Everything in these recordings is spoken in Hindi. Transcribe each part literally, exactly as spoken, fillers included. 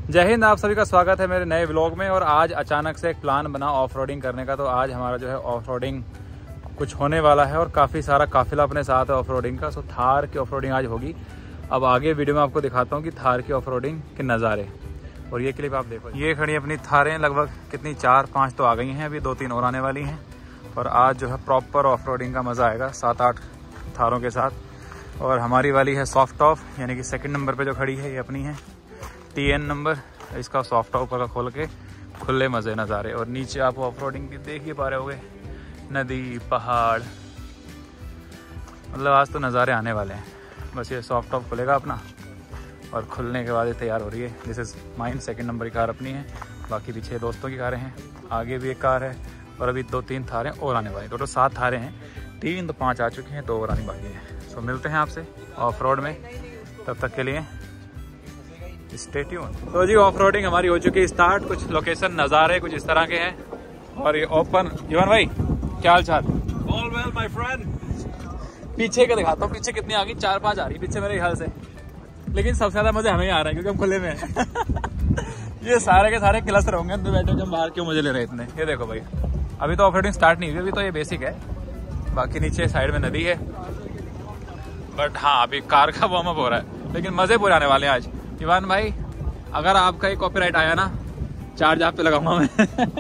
जय हिंद, आप सभी का स्वागत है मेरे नए व्लॉग में। और आज अचानक से एक प्लान बना ऑफ रोडिंग करने का, तो आज हमारा जो है ऑफ रोडिंग कुछ होने वाला है और काफ़ी सारा काफिला अपने साथ है ऑफ रोडिंग का। सो थार की ऑफ रोडिंग आज होगी। अब आगे वीडियो में आपको दिखाता हूँ कि थार की ऑफ रोडिंग के नज़ारे। और ये क्लिप आप देखो, ये खड़ी अपनी थारें लगभग कितनी चार पाँच तो आ गई हैं, अभी दो तीन और आने वाली हैं। और आज जो है प्रॉपर ऑफ रोडिंग का मज़ा आएगा सात आठ थारों के साथ। और हमारी वाली है सॉफ्ट ऑफ, यानी कि सेकंड नंबर पे जो खड़ी है ये अपनी है टी एन नंबर। इसका सॉफ्ट ऑफ का खोल के खुले मज़े नज़ारे। और नीचे आप ऑफ रोडिंग भी देख ही पा रहे होगे, नदी पहाड़, मतलब आज तो नज़ारे आने वाले हैं। बस ये सॉफ्ट ऑफ खुलेगा अपना और खुलने के बाद ये तैयार हो रही है। This is mine, second number की कार अपनी है, बाकी पीछे दोस्तों की कारें हैं, आगे भी एक कार है और अभी दो तीन थारें और आने वाली। टोटल सात थारें हैं, तीन तो पाँच आ चुकी हैं, दो और आने बाकी हैं। सो मिलते हैं आपसे ऑफ रोड में, तब तक के लिए स्टे ट्यून। तो जी ऑफ रोडिंग हमारी हो चुकी है स्टार्ट। कुछ लोकेशन नज़ारे कुछ इस तरह के हैं और ये ओपन। जीवन भाई क्या हाल चाल? All well my friend. पीछे का दिखाता हूँ, पीछे कितनी आ गई, चार पाँच आ रही पीछे मेरे ख्याल से। लेकिन सबसे ज्यादा मजे हमें आ रहा है क्योंकि हम खुले में हैं। ये सारे के सारे क्लस्टर होंगे अंदर बैठे, जब बाहर क्यों मजे ले रहे इतने। ये देखो भाई, अभी तो ऑफ रोडिंग स्टार्ट नहीं हुई, अभी तो ये बेसिक है। बाकी नीचे साइड में नदी है, बट हाँ अभी कार का वार्म अप हो रहा है। लेकिन मजे पूरे आने वाले हैं आज। इवान भाई अगर आपका ही कॉपीराइट आया ना, चार्ज आप पे लगाऊंगा मैं।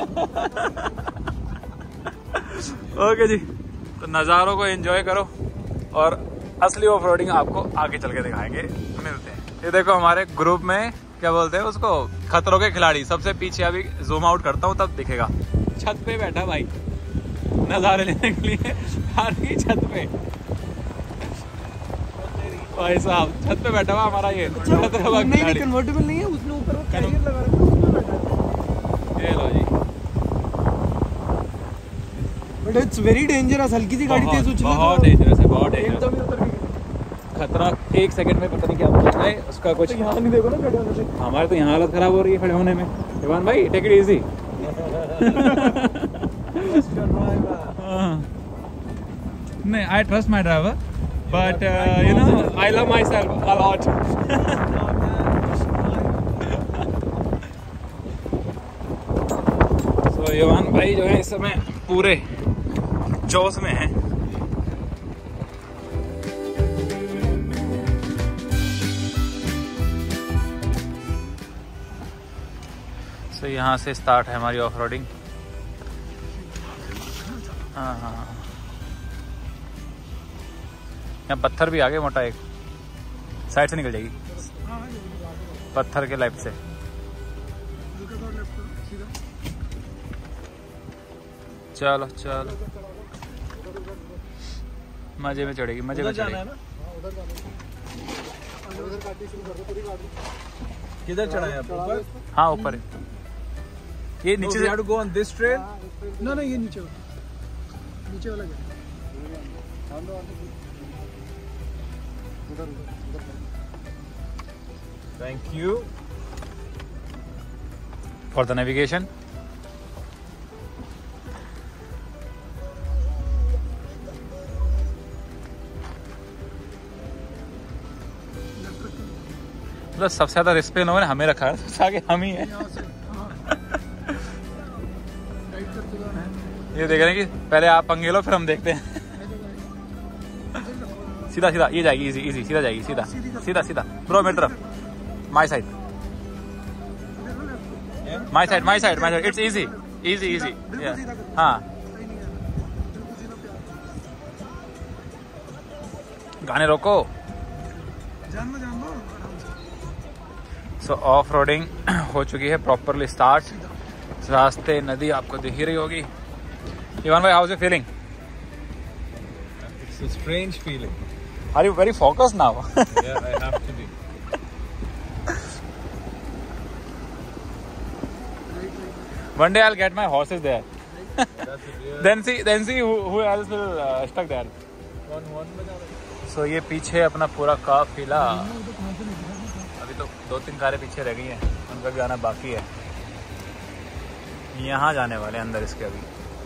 ओके जी, तो नज़ारों को एंजॉय करो और असली ऑफ रोडिंग आपको आगे चल के दिखाएंगे। मिलते हैं। ये देखो हमारे ग्रुप में क्या बोलते हैं उसको, खतरों के खिलाड़ी। सबसे पीछे अभी जूम आउट करता हूँ तब दिखेगा। छत पे बैठा भाई नज़ारे लेने के लिए, कार की छत पे। भाई साहब छत पे बैठा हुआ हमारा ये खतरों नहीं, नहीं कन्वर्टेबल नहीं है, उसने ऊपर वो कैरियर लगा रखा है, उसमें बैठा है। ये लो जी, बट इट्स वेरी डेंजरस। हल्की सी गाड़ी तेज उछले बहुत डेंजरस है, बहुत डेंजरस। एकदम ही उतर गई। खतरा एक सेकंड में पता नहीं क्या होता है उसका कुछ। तो यहाँ नहीं देखो ना खड़े होने से। हमारे तो यहाँ हालत खराब हो रही है खड़े होने में। इवान भाई टेक इट इजी। नहीं, I trust my driver, but you know I love myself a lot. So Evan भाई जो है इस समय पूरे जोश में है। तो यहाँ से स्टार्ट है हमारी ऑफ रोडिंग। हाँ हाँ हाँ, यहाँ पत्थर भी आ गए मोटा, एक साइड से निकल जाएगी पत्थर के लेफ्ट से। चलो चलो, मजे में चढ़ेगी, मजे में चढ़ेगी। किधर चढ़ा है आप? ऊपर? हाँ ऊपर है। ये नीचे से गो ऑन दिस ट्रेन। ना ना, ये नीचे वाला, नीचे वाला क्या? Thank you for the navigation. मतलब सबसे ज्यादा रिस्क पे इन्होंने हमें रखा है, सबसे आगे हम ही हैं। ये देख रहे हैं कि पहले आप पंगे लो फिर हम देखते हैं। सीधा सीधा ये जाएगी, इजी इजी सीधा जाएगी, सीधा सीधा सीधा। ब्रो मेरी तरफ, my side my side my side my side. It's easy easy easy. हाँ गाने रोको। सो ऑफ रोडिंग हो चुकी है प्रॉपरली स्टार्ट। रास्ते नदी आपको दिख ही रही होगी। इवान भाई, how is you feeling? It's a strange feeling. Are you very focused now? Yeah, I have to be. One day I'll get my horses there. That's a real Then see, then see who, who else will uh, stuck there. one one में जा रहा है। So ये पीछे अपना पूरा काफिला, अभी तो दो तीन कारें पीछे रह गई हैं, उनका भी आना बाकी है। यहाँ जाने वाले अंदर इसके अभी।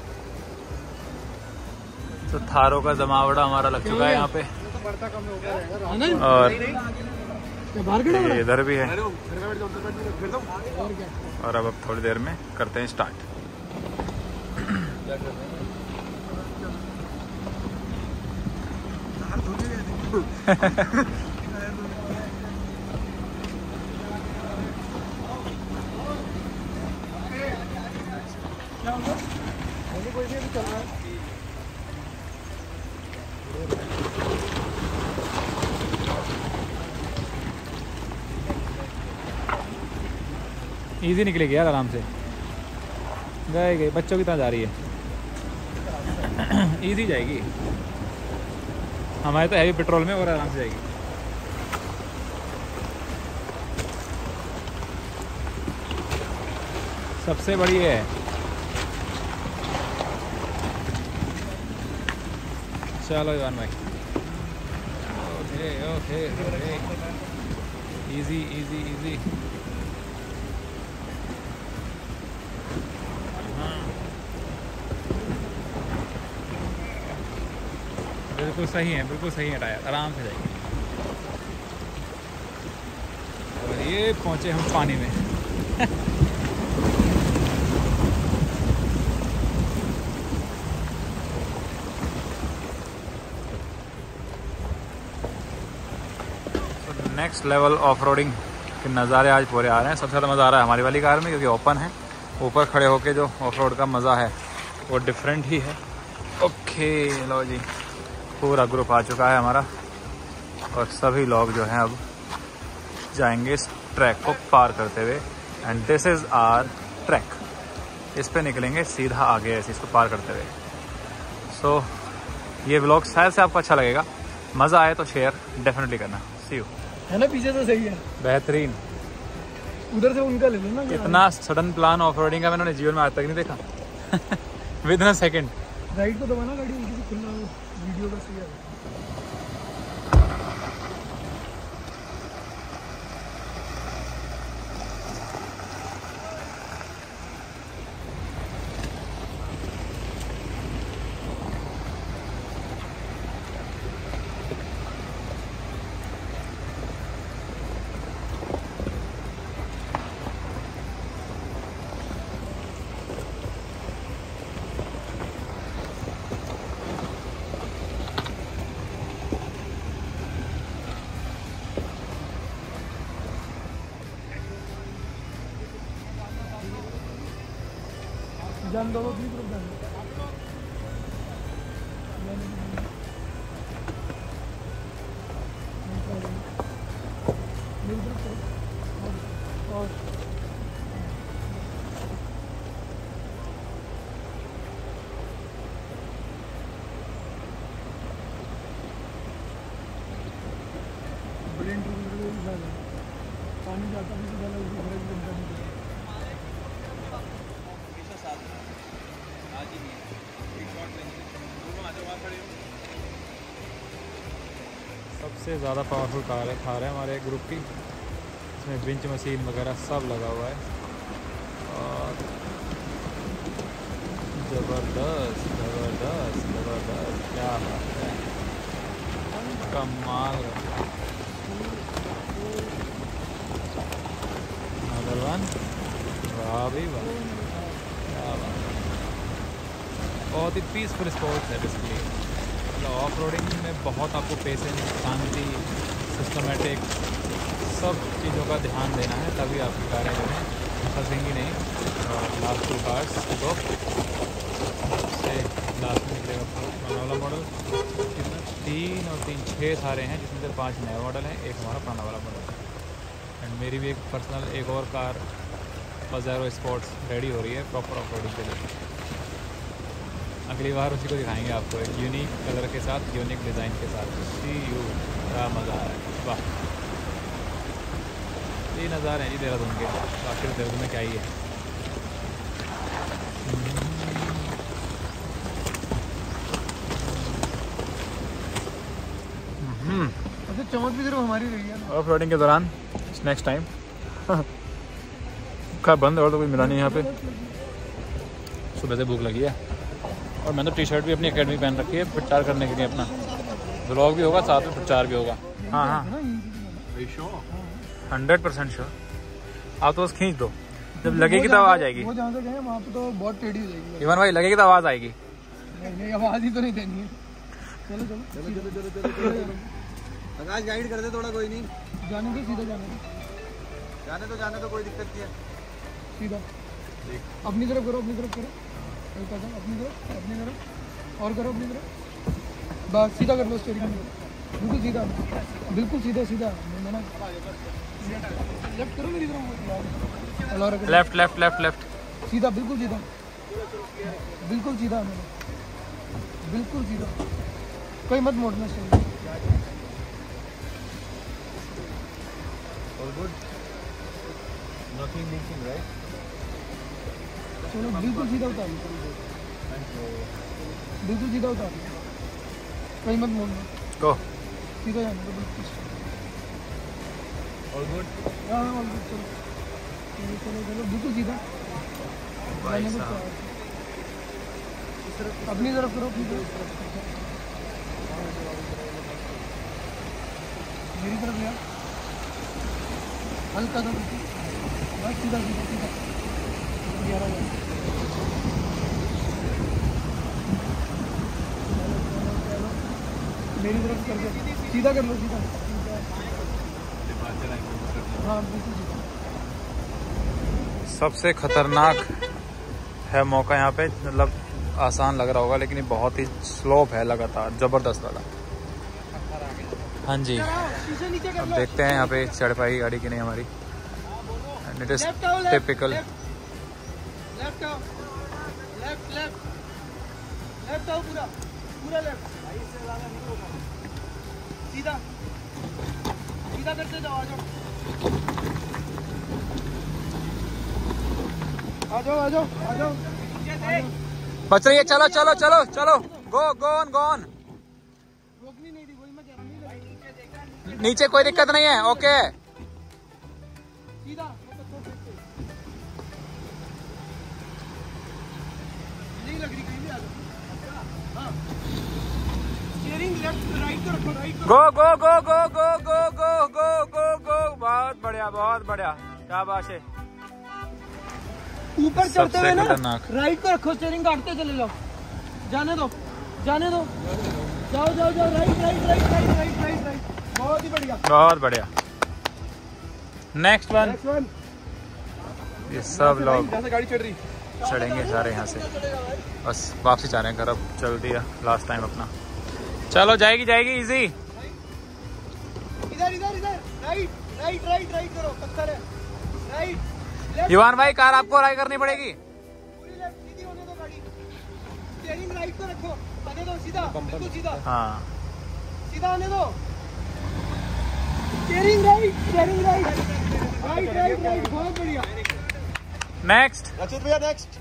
तो थारों का जमावड़ा हमारा लग चुका है यहाँ पे। और क्या बाहर खड़ा ये है? इधर भी है। अरे वो घर में बैठ जाओ, उधर बैठ जाओ, फिर दो। और क्या? और अब अब थोड़ी देर में करते हैं स्टार्ट। क्या कर रहे हैं? हाथ धोने गए थे। क्या होगा? अभी कोई नहीं, अभी चल रहा है। इजी निकलेगी यार, आराम से गए गए बच्चों की तरह जा रही है। इजी जाएगी, हमारे तो हैवी पेट्रोल में और आराम से जाएगी। सबसे बड़ी है। चलो ईवान भाई, okay okay okay, easy easy easy. बिल्कुल सही है, बिल्कुल सही है टायर, आराम से जाएगी। और ये पहुंचे हम पानी में। नेक्स्ट लेवल ऑफ रोडिंग के नज़ारे आज पूरे आ रहे हैं। सबसे ज़्यादा मज़ा आ रहा है हमारी वाली कार में, क्योंकि ओपन है। ऊपर खड़े होके जो ऑफ रोड का मज़ा है वो डिफरेंट ही है। ओके लो जी, पूरा ग्रुप आ चुका है हमारा और सभी लोग जो हैं अब जाएंगे इस ट्रैक को पार करते हुए। And this is our track. इस पे निकलेंगे सीधा आगे ऐसे इसको पार करते हुए। सो so, ये व्लॉग शायद से आपको अच्छा लगेगा। मज़ा आए तो शेयर डेफिनेटली करना। See you. है ना, पीछे तो सही है। बेहतरीन। उधर से उनका ले लो ना। इतना सडन प्लान ऑफ रोडिंग का मैंने जीवन में आज तक नहीं देखा। Within a second. Right को दबाना, गाड़ी उनकी से खुलना, वो वीडियो का सही है। जान दो, वो भी ग्रुप जान दो। और पानी जाता भी तो डाला, उसकी घर की जनता नहीं। सबसे ज़्यादा पावरफुल कार है थार है हमारे ग्रुप की। इसमें विंच मशीन वगैरह सब लगा हुआ है और ज़बरदस्त ज़बरदस्त ज़बरदस्त, क्या बात है, कमाल। नंबर वन, वाह भी वाह, क्या बात है। बहुत ही पीसफुल स्पोर्ट्स है बेसिकली। ऑफ रोडिंग में बहुत आपको पेशेंस, शांति, सिस्टमेटिक सब चीज़ों का ध्यान देना है, तभी आपकी कारें जो हैं फंसेंगी नहीं। और लास्ट टू कार्स तो से लास्ट में निकलेगा पुराना वाला मॉडल। कितना, तीन और तीन छः सारे हैं, जिसमें से पांच नए मॉडल हैं, एक हमारा पुराना वाला मॉडल है। एंड मेरी भी एक पर्सनल एक और कार पजेरो स्पोर्ट्स रेडी हो रही है प्रॉपर ऑफ रोडिंग के लिए। अगली बार उसी को दिखाएंगे आपको, एक यूनिक कलर के साथ, यूनिक डिज़ाइन के साथ। सी यू, क्या मज़ा है, वाह। ये नज़ारे हैं जी देहरादून के, आखिर देहरादून में क्या ही है। अच्छा, चमक भी सिर्फ हमारी रही है ना। ऑफ रोडिंग के दौरान नेक्स्ट टाइम का बंद और तो कोई मिला नहीं यहाँ पे। सुबह से भूख लगी है और मैंने तो टी शर्ट भी अपनी एकेडमी पहन रखी है प्रचार करने के लिए। अपना व्लॉग भी होगा साथ में, प्रचार भी होगा। हाँ हाँ Are you sure? Hundred percent sure. आप तो बस खींच दो, जब लगेगी तो आवाज आएगी। वो जहाँ से गए वहाँ पे तो बहुत टेढ़ी हो जाएगी। इवन भाई लगेगी तो आवाज आएगी। नहीं नहीं आवाज ही तो नहीं देनी है। चलो चलो चलो चलो चलो चलो आकाश गाइड कर दे थोड़ा, कोई नहीं। जाने दो, सीधा जाने दो, जाने तो जाने तो कोई दिक्कत नहीं है। सीधा अपनी तरफ करो, अपनी तरफ करो, हल्का सा अपनी तरफ, अपनी तरफ और करो, अपनी तरफ। बस सीधा कर लो स्टीयरिंग, बिल्कुल सीधा, बिल्कुल सीधा सीधा। मैंने लेफ्ट करो मेरी तरफ, लेफ्ट लेफ्ट लेफ्ट लेफ्ट सीधा, बिल्कुल सीधा, बिल्कुल सीधा, मैंने बिल्कुल सीधा, कोई मत मोड़ना चाहिए। All good? Nothing missing, right? चलो बिल्कुल सीधा उतार, बिल्कुल सीधा उतार, कोई मत मोड़ना, गो सीधा जाना तो बिल्कुल। All good? हाँ हाँ चलो चलो चलो चलो बिल्कुल सीधा जाने को तैयार। अपनी तरफ करो, अपनी तरफ, मेरी तरफ यार, हल्का सा बस सीधा सीधा सीधा ग्यारह हज़ार। मेरी तरफ करके सीधा कर लो, सीधा, हाँ बिल्कुल सीधा। सबसे खतरनाक है मौका यहाँ पे, मतलब आसान लग रहा होगा लेकिन ये बहुत ही स्लोप है लगातार, जबरदस्त वाला। हाँ जी, अब देखते हैं यहाँ पे चढ़ पाएगी गाड़ी की नहीं हमारी। And it is typical. Left आओ, लेफ्ट लेफ्ट लेफ्ट आओ, पूरा पूरा लेफ्ट, सीधा सीधा करते जाओ, आ जाओ आ जाओ आ जाओ आ जाओ। बच रही है, चलो चलो चलो चलो, गो गो ऑन गो ऑन। रोकनी नहीं थी, वही मैं कह रहा हूँ। नीचे कोई दिक्कत नहीं है, ओके। सीधा नहीं लग रही, कहीं भी आ जाओ। हाँ स्टीयरिंग लेफ्ट राइट को रखो, right go go go go go go go go go गो। बहुत बढ़िया बहुत बढ़िया, शाबाश है। ऊपर चढ़ते हुए ना खतरनाक। राइट को रखो, स्टीयरिंग काटते चले जाओ, जाने दो जाने दो, जाओ जाओ जाओ, right right right right right right right, बहुत ही बढ़िया बहुत बढ़िया। Next one. Next one. ये सब लोग जहाँ से गाड़ी चढ़ रही। चढ़ेंगे सारे यहाँ से, बस वापसी जा रहे हैं घर। अब चल दिया लास्ट टाइम अपना, चलो जाएगी जाएगी इजी। इधर इधर इधर, राइट राइट राइट राइट करो, पत्थर है, राइट लेफ्ट, युवान भाई कार आपको राय करनी पड़ेगी। पूरी लेफ्ट, सीधी होने दो गाड़ी, स्टीयरिंग राइट को रखो, आने दो सीधा, बिल्कुल सीधा, हाँ सीधा आने दो, steering right, steering right right right right, बहुत बढ़िया। नेक्स्ट रचित भैया नेक्स्ट।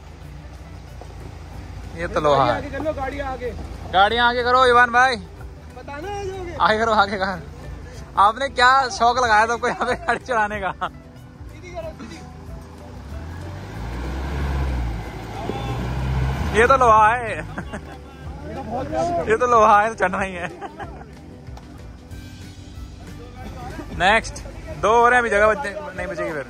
ये तो लोहा है। आगे कर लो, गाड़ी आगे, गाड़ियाँ आगे करो युवान भाई, बताना है जाओगे, आगे करो आगे कर। आपने क्या शौक लगाया था आपको यहाँ पे गाड़ी चलाने का? सीधी करो, सीधी, ये तो लोहा है। बहुत ये तो लोहा है, तो चढ़ना ही है। नेक्स्ट दो हो रहे हैं अभी, जगह बचने नहीं बचेगी फिर।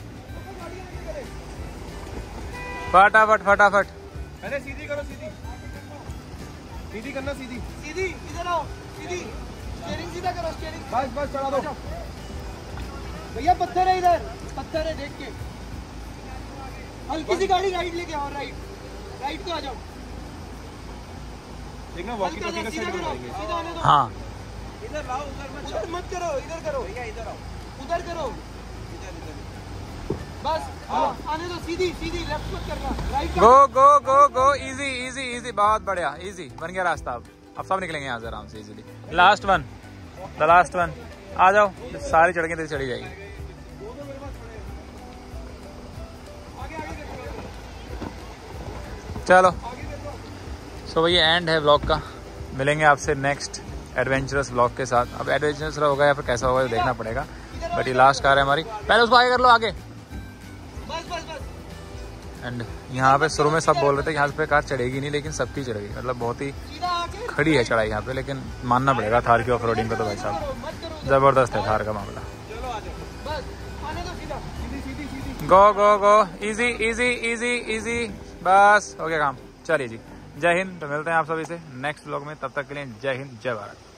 फटाफट फटाफट। पहले सीधी करो, सीधी सीधी करना, सीधी सीधी, इधर आओ, सीधी, स्टीयरिंग सीधा करो, स्टीयरिंग, बस बस चढ़ा दो। भैया पत्थर है इधर, पत्थर है, देख के हल्की सी गाड़ी राइट लेके आओ, राइट राइट को आ जाओ, देखना वॉकी हल्का टॉकी सा का सीधा साइड करो, में सीधा आने दो, हाँ इधर लाओ, उधर मत उधर मत करो, इधर करो भैया, इधर आओ, उधर करो, इधर इधर, बस हाँ आने दो, सीधी सीधी, लेफ्ट मत करना, right go go go go, easy easy easy, बहुत बढ़िया, इजी बन गया रास्ता। अब अब सब निकलेंगे यहाँ से आराम से easily. Last one, the last one, आ जाओ, सारी चढ़ के चढ़ी जाएगी। चलो सो भाई एंड है व्लॉग का, मिलेंगे आपसे नेक्स्ट एडवेंचरस व्लॉग के साथ। अब एडवेंचरस होगा या फिर कैसा होगा तो देखना पड़ेगा, बट ये लास्ट कार है हमारी। पहले उसको आगे कर लो, आगे। बस बस बस, एंड यहाँ पे शुरू में सब बोल रहे थे कि यहाँ पे कार चढ़ेगी नहीं, लेकिन सबकी चढ़ेगी, मतलब बहुत ही सीधा आके खड़ी है चढ़ाई यहाँ पे। लेकिन मानना पड़ेगा थार की ऑफ रोडिंग का तो भाई साहब मत करो, ज़बरदस्त है थार का मामला। चलो आ जाओ। Go go go, easy easy easy easy, बस हो गया काम। चलिए जी, जय हिंद। तो मिलते हैं आप सभी से नेक्स्ट व्लॉग में, तब तक के लिए जय हिंद जय भारत।